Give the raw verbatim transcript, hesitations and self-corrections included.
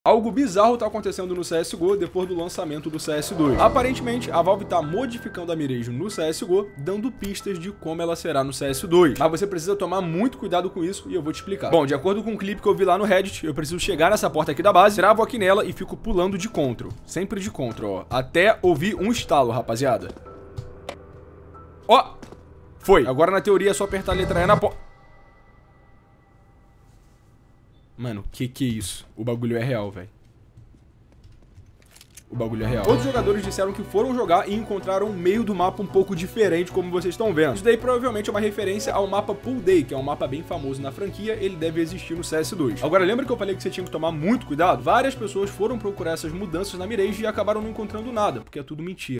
Algo bizarro tá acontecendo no C S G O depois do lançamento do C S dois. Aparentemente, a Valve tá modificando a miragem no C S G O, dando pistas de como ela será no C S dois. Mas você precisa tomar muito cuidado com isso e eu vou te explicar. Bom, de acordo com um clipe que eu vi lá no Reddit, eu preciso chegar nessa porta aqui da base, travo aqui nela e fico pulando de control. Sempre de control, ó. Até ouvir um estalo, rapaziada. Ó! Foi. Agora na teoria é só apertar a letra E na porta. Mano, que que é isso? O bagulho é real, velho. O bagulho é real. Outros jogadores disseram que foram jogar e encontraram um meio do mapa um pouco diferente, como vocês estão vendo. Isso daí provavelmente é uma referência ao mapa Pool Day, que é um mapa bem famoso na franquia, ele deve existir no C S dois. Agora, lembra que eu falei que você tinha que tomar muito cuidado? Várias pessoas foram procurar essas mudanças na Mirage e acabaram não encontrando nada, porque é tudo mentira.